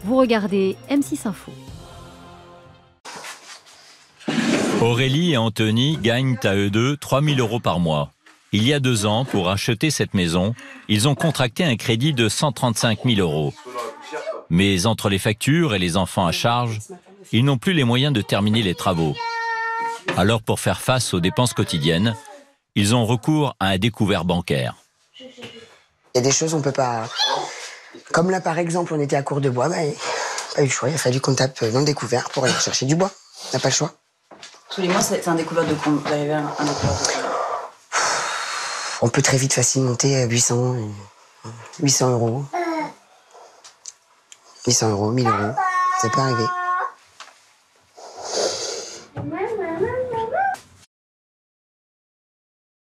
Vous regardez M6 Info. Aurélie et Anthony gagnent à eux deux 3 000 € par mois. Il y a 2 ans, pour acheter cette maison, ils ont contracté un crédit de 135 000 €. Mais entre les factures et les enfants à charge, ils n'ont plus les moyens de terminer les travaux. Alors pour faire face aux dépenses quotidiennes, ils ont recours à un découvert bancaire. Il y a des choses on peut pas... Comme là par exemple, on était à court de bois, pas eu le choix, il a fallu qu'on tape dans le découvert pour aller chercher du bois. On n'a pas le choix. Tous les mois, c'est un découvert de combien? D'arriver à un découvert de combien? On peut très vite facilement monter à 800 €. 800 €, 1000 €, ça peut arriver.